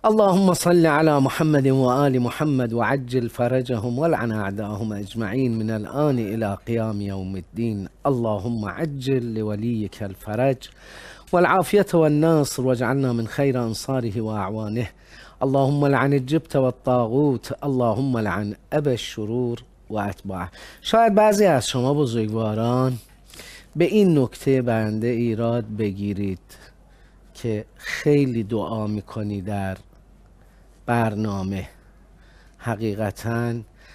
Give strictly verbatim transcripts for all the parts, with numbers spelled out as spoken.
اللهم صل على محمد وآل محمد وعجل فرجهم والعن أعداءهم أجمعين من الآن إلى قيام يوم الدين. اللهم عجل لوليك الفرج والعافية والنصر واجعلنا من خير أنصاره وأعوانه. اللهم لعن الجبت والطاغوت، اللهم لعن أبا الشرور و اتباعه. شاید بعضی از شما بزرگواران به این نکته بنده ایراد بگیرید که خیلی دعا میکنی در برنامه. حقیقتاً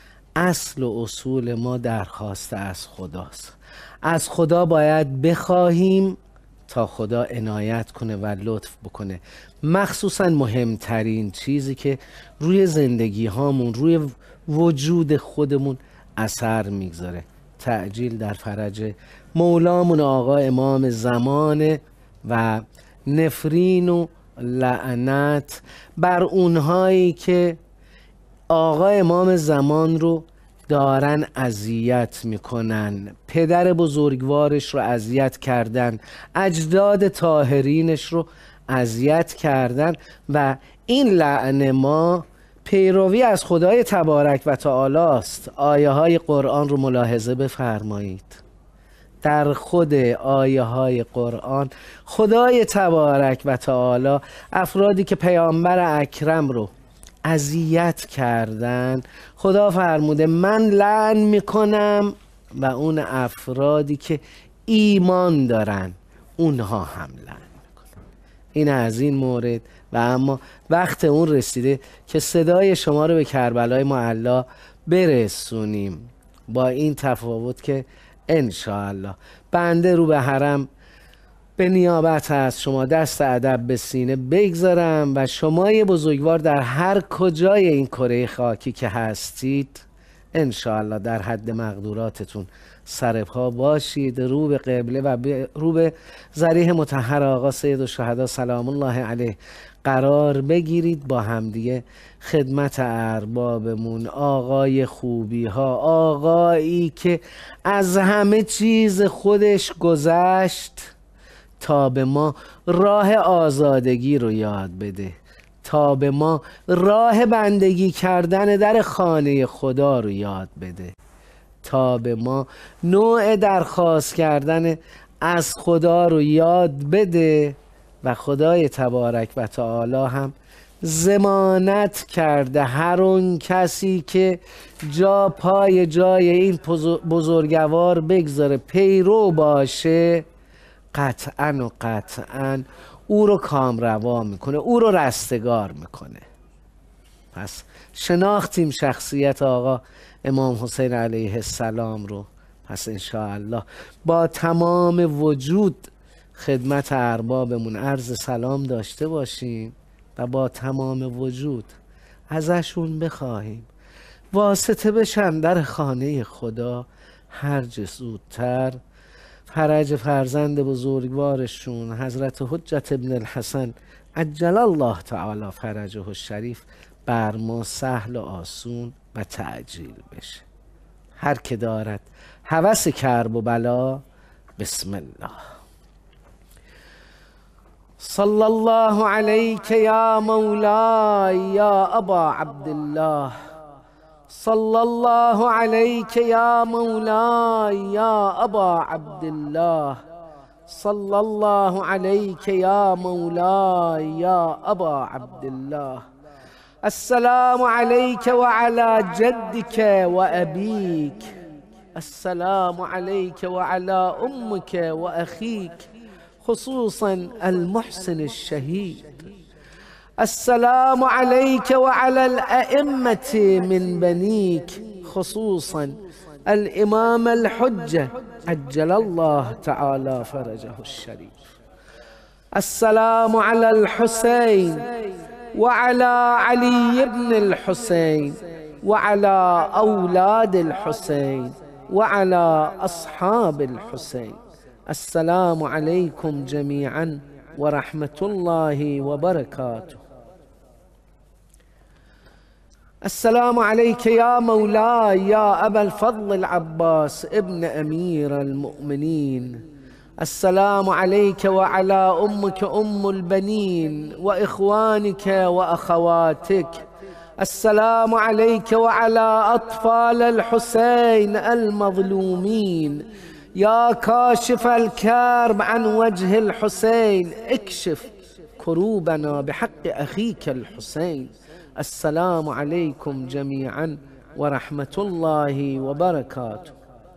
اصل و اصول ما درخواست از خداست. از خدا باید بخواهیم تا خدا عنایت کنه و لطف بکنه. مخصوصاً مهمترین چیزی که روی زندگی هامون، روی وجود خودمون اثر میگذاره، تعجیل در فرج مولامون آقا امام زمانه و نفرین و لعنت بر اونهایی که آقا امام زمان رو دارن اذیت میکنن، پدر بزرگوارش رو اذیت کردن، اجداد طاهرینش رو اذیت کردن و این لعن ما پیروی از خدای تبارک و تعالی است. آیه های قرآن رو ملاحظه بفرمایید. در خود آیه های قرآن خدای تبارک و تعالی افرادی که پیامبر اکرم رو اذیت کردن، خدا فرموده من لعن میکنم و اون افرادی که ایمان دارن اونها هم لعن میکنم. این از این مورد. و اما وقت اون رسیده که صدای شما رو به کربلای معلا برسونیم، با این تفاوت که انشاءالله بنده رو به حرم به نیابت از شما دست ادب به سینه بگذارم و شمای بزرگوار در هر کجای این کره خاکی که هستید انشاءالله در حد مقدوراتتون سرپا باشید، رو به قبله و رو به ضریح مطهر آقا سید الشهدا سلام الله علیه قرار بگیرید. با همدیگه خدمت اربابمون، آقای خوبی ها، آقایی که از همه چیز خودش گذشت تا به ما راه آزادگی رو یاد بده، تا به ما راه بندگی کردن در خانه خدا رو یاد بده، تا به ما نوع درخواست کردن از خدا رو یاد بده. و خدای تبارک و تعالی هم ضمانت کرده هر اون کسی که جا پای جای این بزرگوار بگذاره، پیرو باشه، قطعاً و قطعاً او رو کامروا میکنه، او رو رستگار میکنه. پس شناختیم شخصیت آقا امام حسین علیه السلام رو. پس انشاءالله با تمام وجود خدمت اربابمون عرض سلام داشته باشیم و با تمام وجود ازشون بخواهیم واسطه بشن در خانه خدا هر چه زودتر فرج فرزند بزرگوارشون حضرت حجت ابن الحسن عجل الله تعالی فرجه الشریف بر ما سهل و آسون و تعجیل بشه. هر که دارد هوس کرب و بلا بسم الله. صلی الله علیک یا مولاي یا ابا عبدالله، صلی الله علیک یا مولاي یا ابا عبدالله، صلی الله علیک یا مولاي یا ابا عبدالله. السلام عليك وعلى جدك وأبيك، السلام عليك وعلى أمك وأخيك، خصوصا المحسن الشهيد. السلام عليك وعلى الأئمة من بنيك، خصوصا الإمام الحجة عجل الله تعالى فرجه الشريف. السلام على الحسين وعلى علي بن الحسين وعلى أولاد الحسين وعلى أصحاب الحسين. السلام عليكم جميعا ورحمة الله وبركاته. السلام عليك يا مولاي يا أبا الفضل العباس ابن أمير المؤمنين. السلام عليك وعلى أمك أم البنين وإخوانك وأخواتك. السلام عليك وعلى أطفال الحسين المظلومين. يا كاشف الكرب عن وجه الحسين اكشف كروبنا بحق أخيك الحسين. السلام عليكم جميعا ورحمة الله وبركاته.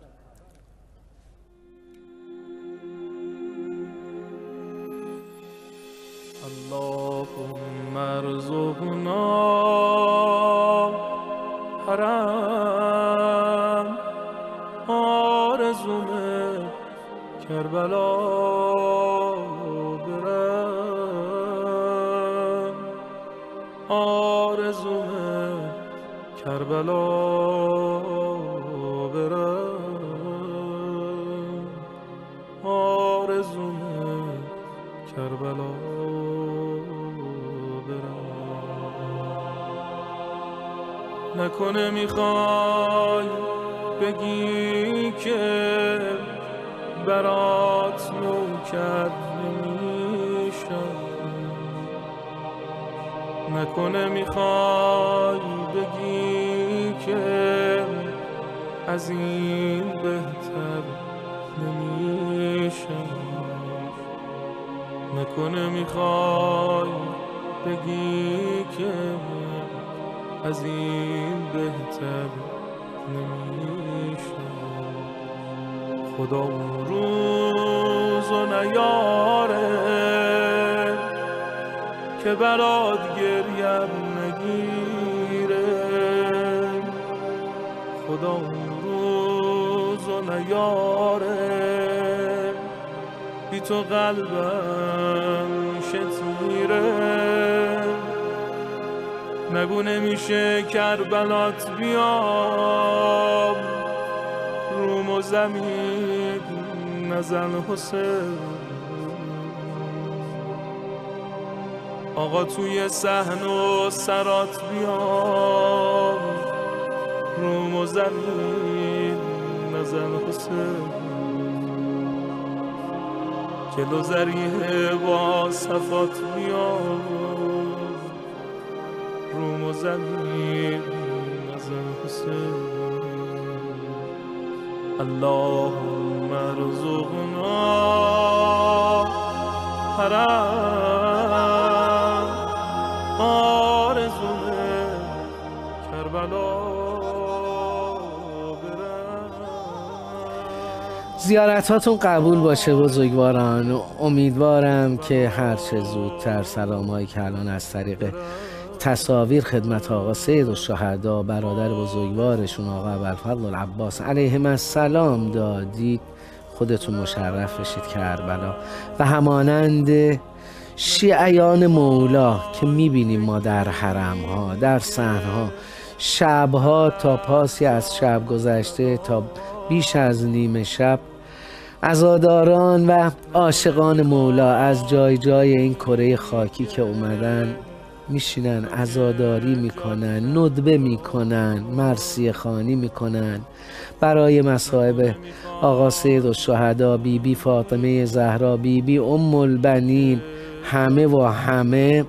اللهم ارزقنا حرم آرزوم کربلا برم، آرزوم کربلا برم، آرزوم کربلا نکنه میخوای بگی که برات نوکر نمیشم، نکنه میخوای بگی که از این بهتر نمیشم، نکنه میخوای بگی که از این بهتر نمیشم. خدا اون روز و نیاره که برات گریم نگیره، خدا اون روز و نیاره بی تو قلبم شتیره. نگو نمیشه کربلات بیام روم و زمین نزن حسین. آقا توی صحن و سرات بیام روم و زمین نزن حسین. کلو زریه با صفات بیام روم و زمین نزن حسین. اللهم ارزقنا حرم آرزوم کربلا برم. زیارتاتون قبول باشه بزرگواران. امیدوارم که هر چه زودتر سلامایی که الان از طریق تصاویر خدمت آقا سید الشهدا برادر بزرگوارشون آقا ابوالفضل العباس علیهم السلام دادید، خودتون مشرف بشید کربلا. و همانند شیعیان مولا که میبینیم ما در حرم ها، در صحن ها، شبها تا پاسی از شب گذشته تا بیش از نیمه شب عزاداران و عاشقان مولا از جای جای این کره خاکی که اومدن میشینن، عزاداری میکنن، ندبه میکنن، مرثیه خوانی میکنن برای مصائب آقا سید الشهدا، بی بی فاطمه زهرا، بی بی ام البنین، همه و همه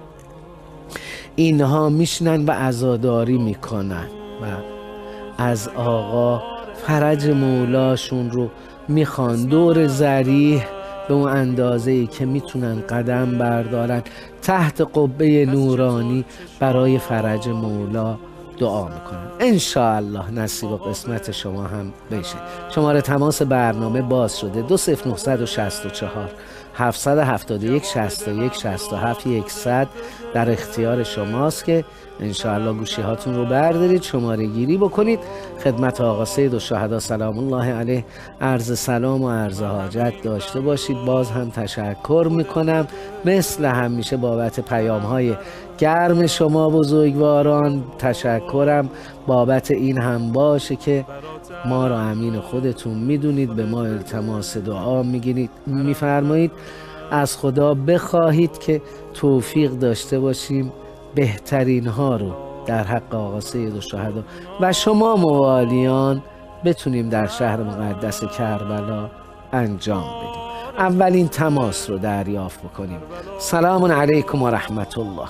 اینها میشینن و عزاداری میکنن و از آقا فرج مولاشون رو میخوان. دور ضریح به اون اندازه‌ای که میتونن قدم بردارن تحت قبه نورانی برای فرج مولا دعا میکنن. انشاءالله نصیب و قسمت شما هم بشه. شماره تماس برنامه باز شده دو صفر نه شش چهار هفتصد و هفتاد و یک شصت و یک شصت و هفت صد در اختیار شماست که انشاءالله گوشی هاتون رو بردارید، شماره گیری بکنید، خدمت آقا سید الشهدا سلام الله علیه عرض سلام و عرض حاجت داشته باشید. باز هم تشکر میکنم مثل همیشه بابت پیام های گرم شما بزرگواران. تشکرم بابت این هم باشه که ما را امین خودتون میدونید، به ما التماس دعا میگیرید، میفرمایید. از خدا بخواهید که توفیق داشته باشیم بهترین ها رو در حق آقا سید الشهدا و شما موالیان بتونیم در شهر مقدس کربلا انجام بدیم. اولین تماس رو دریافت بکنیم. سلام علیکم و رحمت الله.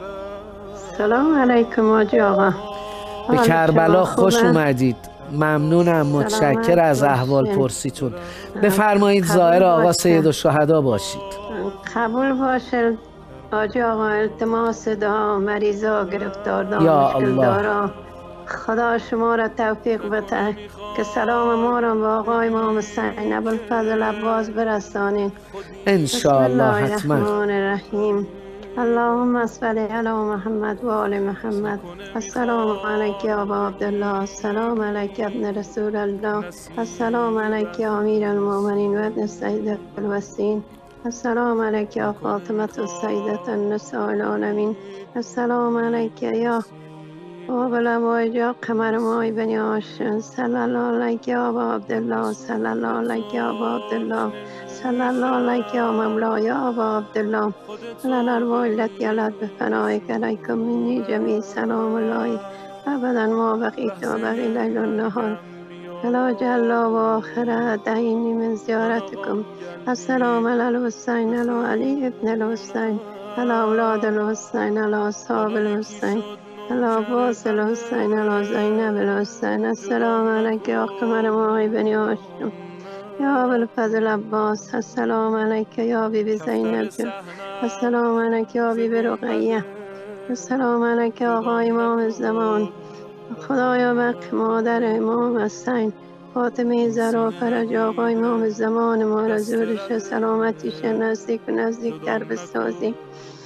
سلام علیکم آجی آقا. به کربلا خوش اومدید. ممنونم، متشکر از احوال پرسیتون. بفرمایید زائر آقا سید الشهدا باشید. قبول باشه آجی آقا. التماس دعا مریضا گرفتار دارا مشکل دارا، خدا شما را توفیق بده که سلام ما را به آقای امام حسین ابوالفضل عباس برسانید انشاءالله. حتما. بسم الله الرحمن الرحیم. اللهم صل علی محمد و آل محمد. السلام علیک یا ابا عبدالله. السلام علیک ابن رسول الله. السلام علیک یا امیر المؤمنین و ابن سید الوسین. السلام علیک یا فاطمه السیدة النساء العالمین. السلام علیک یا باب الامواج یا قمر مای بنی هاشم. صلی الله علیک یا ابا عبدالله. صلی الله علیک یا ابا عبدالله. صلی الله علیک یا مولا یا ابا عبدالله. لنا الوالدت یلد بفنائک علیکم منی جمیع سلام الله ابدا ما بقیت و بقی لیل النهار فلا جل و آخر دعینی من زیارتکم. السلام علی الحسین علی علی ابن الحسین علی اولاد الحسین علی اصحاب الحسین علی عباس الحسین علی زینب الحسین. السلام علیک یا قمر مای بنی هاشم یا ابوالفضل عباس. السلام علیک یا بیبی زینب. السلام علیک یا بیبی رقیه. السلام علیک آقای امام زمان. خدایا بق مادر امام حسین فاطمه زهرا فرج آقای امام زمان ما را زورش سلامتیش نزدیک و نزدیکتر بسازی.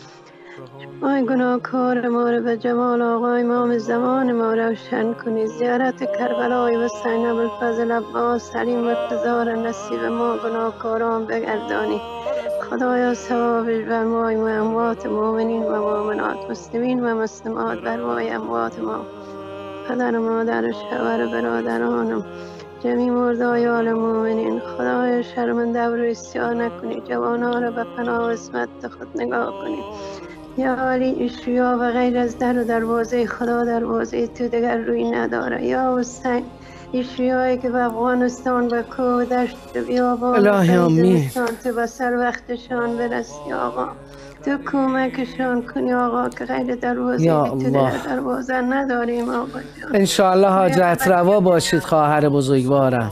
آی گناهکار ما را به جمال آقای امام زمان ما روشن کنی. زیارت کربلای حسین ابوالفضل عباس حلیم مرتضی را نصیب ما گناهکاران بگردانی. خدایا ثوابش بر مای و اموات مؤمنین و مؤمنات، مسلمین و مسلمات، بر مای اموات ما، پدر و مادر، شوهر و برادرانم، جمیع مردای آل مؤمنین. خدایا شرمنده و ریسیا نکنی، جوانان را به پناه و عصمت خود نگاه کنی. یا علی اشیا و غیر از در و دروازه خدا دروازه تو دیگر روی نداره. یا حسین اشیایی که به افغانستان به کوه دشت و بیابان الهی آمین تو به سر وقتشان برسی آقا. تو کمکشان کنی آقا که غیر دروازه تو دیگر دروازه نداریم آقا جان. انشاءالله حاجت روا باشید خواهر بزرگوارم.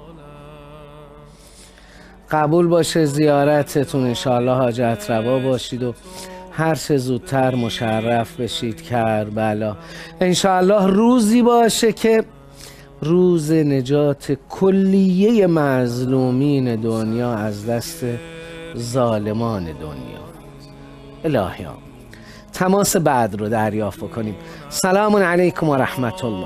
قبول باشه زیارتتون. انشاءالله حاجت روا باشید و هر چه زودتر مشرف بشید کربلا. انشاءالله روزی باشه که روز نجات کلیه مظلومین دنیا از دست ظالمان دنیا. الهی آمین. تماس بعد رو دریافت بکنیم. سلام علیکم و رحمت الله.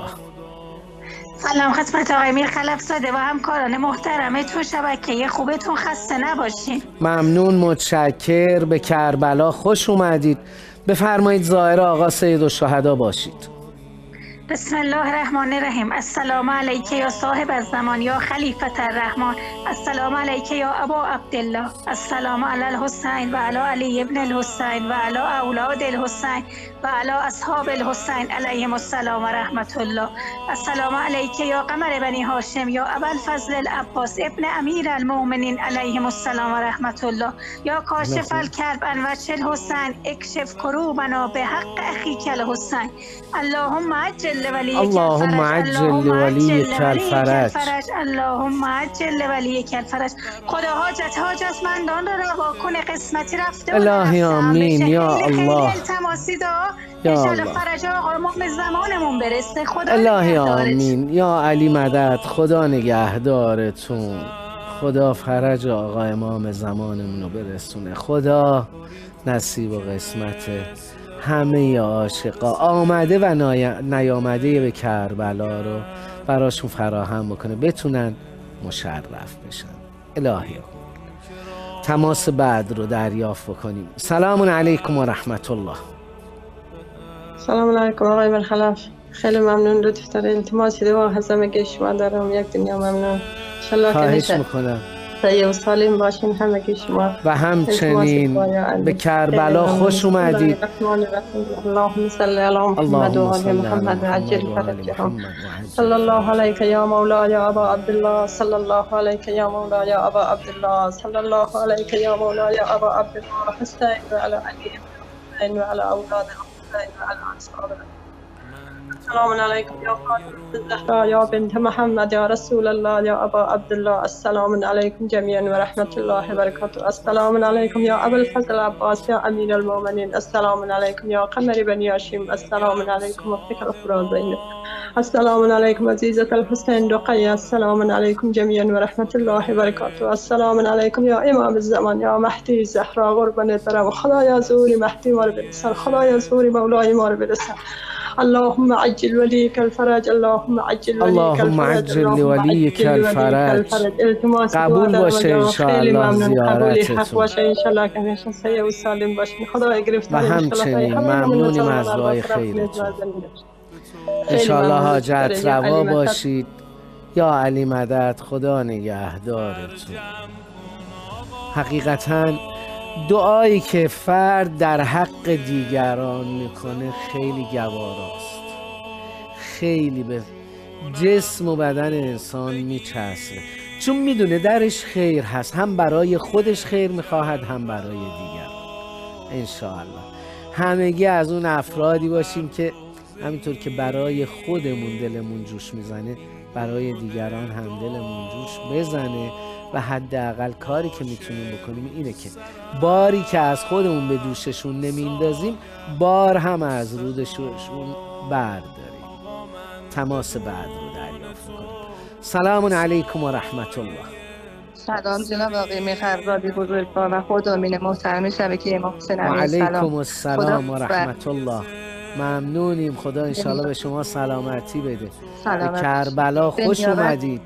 سلام خدمت آقای میر خلفزاده و همکاران محترمتون. شبکه خوبتون خسته نباشین. ممنون، متشکر. به کربلا خوش اومدید. بفرمایید زائر آقا سید الشهدا باشید. بسم الله الرحمن الرحیم. السلام علیک یا صاحب الزمان یا خلیفة الرحمن. السلام علیک یا ابا عبدالله. السلام علی الحسین و علی علی ابن الحسین و علی اولاد الحسین و علی اصحاب الحسین علیهم السلام و رحمت الله. السلام علیک یا قمر بنی هاشم یا ابوالفضل العباس ابن امیر المؤمنین علیهم السلام و رحمت الله. یا کاشف الکرب عن وجه الحسین اکشف کروبنا به حق اخیک الحسین. اللهم عجل اللهم عجل لولیک الفرج. اللهم عجل لولیک الفرج. خدا حاجت حاجتمندان را روا کنه. قسمتی رفته الهی آمین یا الله. التماسی دا یا الله الله. فرج آقا ما به زمانمون برسه. خدا الهی آمین یا علی مدد. خدا نگهدارتون. خدا فرج آقا امام زمانمون رو برسونه. خدا نصیب و قسمت همه عاشقا آمده و نیامده به کربلا رو براشون فراهم بکنه، بتونن مشرف بشن. الهی تماس بعد رو دریافت بکنیم. سلام علیکم و رحمت الله. سلام علیکم آقای مرخلف. خیلی ممنون. لطف داره التماس دعا هزمه که شما دارم. یک دنیا ممنون. خواهش میکنم. سعی و سالم باشین همگی شما. و همچنین به کربلا خوش اومدید. اللهم صل علی محمد و آل محمد و عجل فرجهم. صلی الله علیک یا مولا یا ابا عبدالله، صلی الله علیک یا مولا یا ابا عبدالله، صلی الله علیک یا مولا یا ابا عبدالله. حسین و علی علی و علی اولاد حسین و علی اصحاب. السلام علیکم یا فاطمه الزهرا یا بنت محمد یا رسول الله یا ابا عبدالله. السلام علیکم جمیعا و رحمت الله و برکاته. السلام علیکم یا ابو الفضل عباس یا امیر المؤمنین. السلام علیکم یا قمر بنی هاشم. السلام علیکم وقتک الافراد. السلام علیکم عزیزة الحسین رقیه. السلام علیکم جمیعا و رحمت الله و برکاته. السلام علیکم یا امام الزمان یا مهدی زهرا قربانت برم. خدایا زوری مهدی ما رو برسان، خدایا زوری مولای ما رو برسان. اللهم عجل وليك الفرج، اللهم عجل وليك اللهم الفرج، عجل لوليك الفرج. قبول باشه ان شاء الله زیارتتون. باشه ان شاء الله که همیشه صحیح و سالم باشین. خدا گرفتار و همچنین ممنونیم از دعای خیرتون. ان شاء الله حاجت روا باشید. یا علی مدد، خدا نگهدارتون. حقیقتاً دعایی که فرد در حق دیگران میکنه خیلی گواراست، خیلی به جسم و بدن انسان میچسبه، چون میدونه درش خیر هست، هم برای خودش خیر میخواهد هم برای دیگران. انشاءالله همگی از اون افرادی باشیم که همینطور که برای خودمون دلمون جوش میزنه برای دیگران هم دلمون جوش بزنه و حداقل کاری که میتونیم بکنیم اینه که باری که از خودمون به دوششون نمیندازیم بار هم از رودشون برداریم. تماس بعد رو دریافت کنیم. سلام علیکم و رحمت الله. سلام جناب آقای میخرزادی بزرگوار و خدامین محترم شبکه امام حسین علیه السلام. و علیکم السلام و رحمت الله. ممنونیم. خدا انشالله به شما سلامتی بده. سلامت. به کربلا خوش اومدید.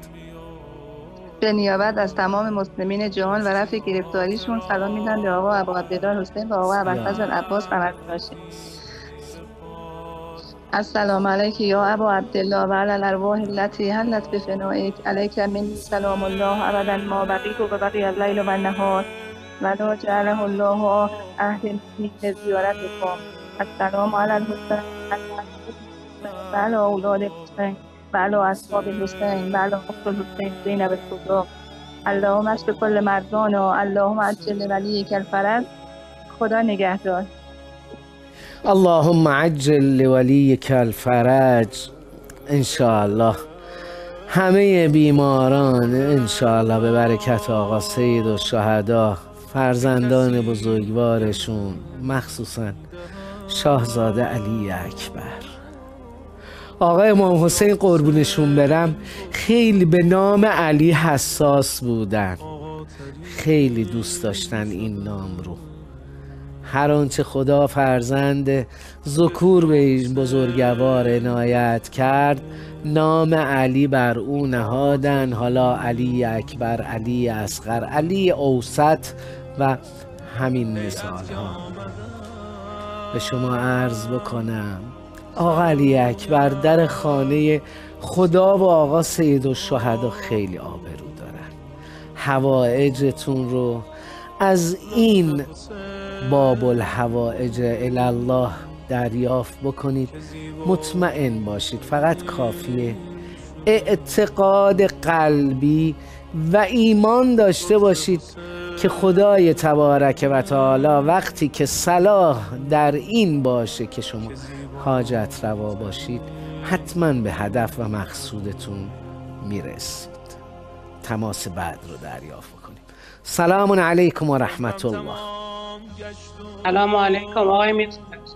به نیابت از تمام مسلمین جهان و رفع گرفتاریشون سلام میدن به آقا ابو عبدالله حسین و آقا ابوالفضل عباس قمر باشید. السلام علیک یا ابا عبدالله و علی الارواح التي حلت بفنائک. علیک منی سلام الله ابدا ما بقیت و بقی اللیل و النهار و لا جعله الله عهد من زیارتکم. السلام علی الحسین و علی اولاد حسین و علی اصحاب حسین و علی اخت حسین زینب الکبری. اللهم اشف کل مرضانا، اللهم عجل ولیک الفرج. خدا نگهدار. اللهم عجل لولیک الفرج. انشاءالله همه بیماران انشاءالله به برکت آقا سید الشهدا، فرزندان بزرگوارشون، مخصوصا شاهزاده علی اکبر، آقا امام حسین قربونشون برم، خیلی به نام علی حساس بودن، خیلی دوست داشتن این نام رو. هر آنچه خدا فرزند ذکور به این بزرگوار عنایت کرد نام علی بر او نهادن. حالا علی اکبر، علی اصغر، علی اوسط و همین مثال ها. به شما عرض بکنم آقا علی اکبر در خانه خدا و آقا سید الشهدا خیلی آبرو دارن. حوائجتون رو از این باب الحوائج الله دریافت بکنید، مطمئن باشید فقط کافیه اعتقاد قلبی و ایمان داشته باشید که خدای تبارک و تعالی وقتی که صلاح در این باشه که شما حاجت روا باشید حتما به هدف و مقصودتون میرسید. تماس بعد رو دریافت بکنید. سلام علیکم و رحمت الله. سلام علیکم آقای میرزا.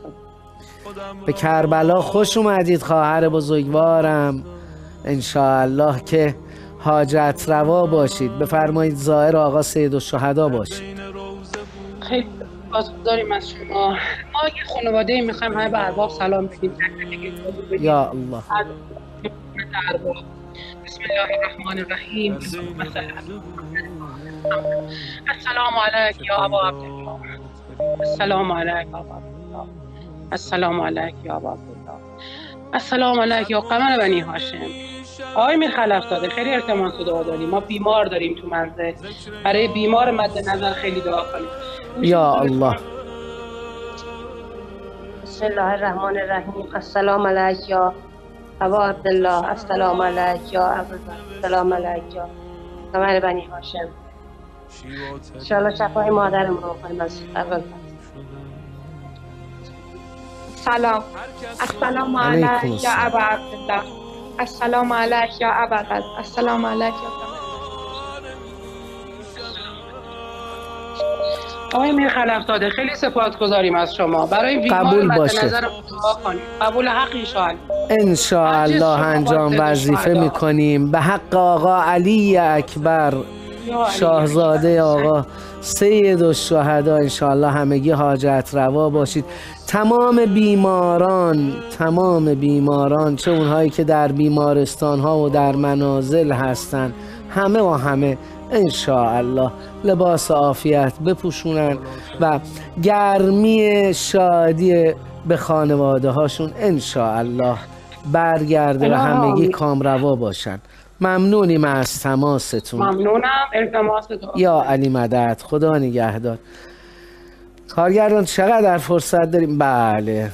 به کربلا خوش اومدید خواهر بزرگوارم. انشاءالله که حاجت روا باشید. بفرمایید زائر آقا سید الشهدا باشید. خیلی سپاسگزاریم از شما. ما یه خانواده میخوایم همه به ارباب سلام بگیم. یا الله. بسم الله الرحمن الرحیم. السلام علیک یا ابا عبدالله. السلام علیک یا ابا عبدالله. السلام علیک یا ابا عبدالله. السلام علیک یا قمر بنی هاشم. آقای میر خلفزاده خیلی التماس دعا داریم، ما بیمار داریم تو منزل، برای بیمار مد نظر خیلی دعا کنیم. یا الله. بسم الله الرحمن الرحیم. السلام علیک یا ابا عبدالله، السلام علیک یا ابو السلام علیک یا قمر بنی هاشم. انشاءالله شفای مادرم رو کنیم از اول. سلام. السلام علیک یا ابا عبدالله، السلام علیک یا ابا قد، السلام علیک یا آقای میر خلفزاده خیلی سپاسگزاریم از شما، برای بیمار مد نظر دعا کنیم. قبول حق ایشان ان شاء الله انجام وظیفه میکنیم به حق آقا علی اکبر شاهزاده آقا سید الشهدا. ان شاء الله همگی حاجت روا باشید. تمام بیماران تمام بیماران چه اونهایی که در بیمارستان ها و در منازل هستن، همه و همه ان شاء الله لباس عافیت بپوشونن و گرمی شادی به خانواده هاشون ان شاء الله برگرده و همگی کامروا باشن. ممنونیم از تماستون. ممنونم. التماس دعا. یا علی مدد. خدا نگهدار. کارگردان چقدر فرصت داریم؟ بله،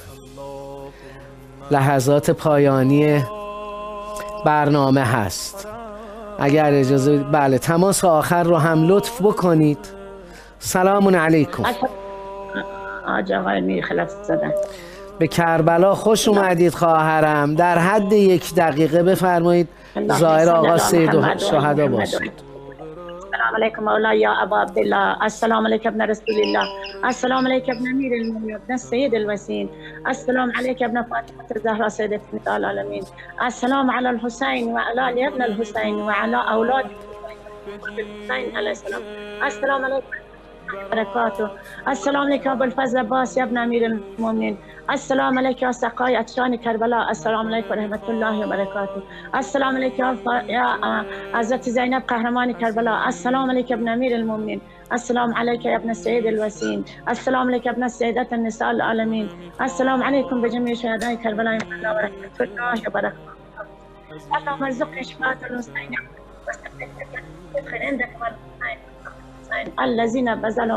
لحظات پایانی برنامه هست. اگر اجازه بدید بله تماس آخر رو هم لطف بکنید. سلام علیکم. آج آقای میر خلفزاده، به کربلا خوش اومدید خواهرم. در حد یک دقیقه بفرمایید ظاهر آقا سید الشهدا باشید. السلام علیکم مولاي یا ابا عبدالله، السلام علیک ابن رسول الله، السلام علیک ابن امیر المؤمنین ابن السید الوسیم، السلام علیک ابن فاطمه الزهراء سیدة نساء العالمین، السلام علی الحسین و علی ابن الحسین و علی اولاد الحسین علیه السلام، السلام علیکم برکاته، السلام علیکم ابو الفضل عباس ابن امیر المؤمنین، السلام علیکم سقای اتشان کربلا، السلام علیکم رحمت الله و برکاته، السلام علیکم یا حضرت زینب قهرمان کربلا، السلام علیکم ابن امیر المؤمنین، السلام علیکم ابن السید الوسیم، السلام علیکم ابن سیدة النساء العالمین، السلام علیکم بجميع شهداء کربلا و رحمت الله و برکاته. اللهم ارزقنا شفاعة الحسین وادخل عندك الحسین الذين بذلوا.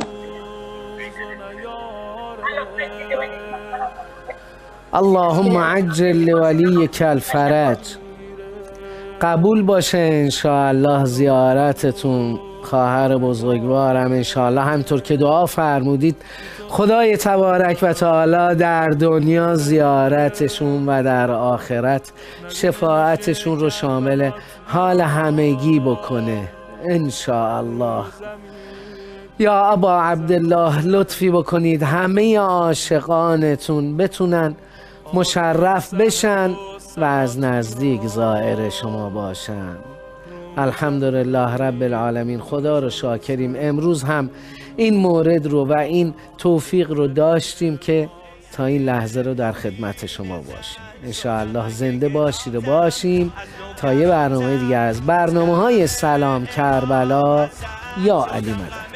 اللهم عجل لولیک الفرج. قبول باشه انشاءالله زیارتتون خواهر بزرگوارم. انشاءالله همطور که دعا فرمودید خدای تبارک و تعالی در دنیا زیارتشون و در آخرت شفاعتشون رو شامل حال همگی بکنه انشاءالله. یا ابا عبدالله لطفی بکنید همه عاشقانتون بتونن مشرف بشن و از نزدیک زائر شما باشن. الحمدلله رب العالمین. خدا رو شاکریم امروز هم این مورد رو و این توفیق رو داشتیم که تا این لحظه رو در خدمت شما باشیم. انشاءالله زنده باشید و باشیم تا یه برنامه دیگه از برنامه های سلام کربلا یا علی مدد.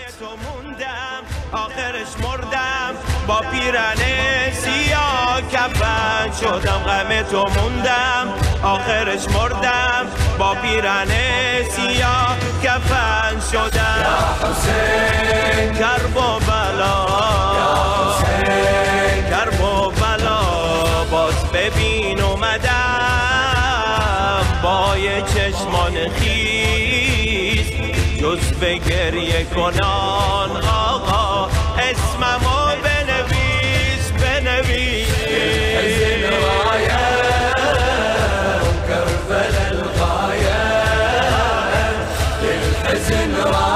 آخرش مردم با پیرنه سیاه کفن شدم، غم تو موندم آخرش مردم با پیرنه سیاه کفن شدم. یا حسین کرب و بلا، یا حسین کرب و بلا باز ببین اومدم با یه چشمان خیز جز به گریه کنان آقا اسممو بنویس بنویس. الحزن راية وكربلاء الغاية، الحزن راية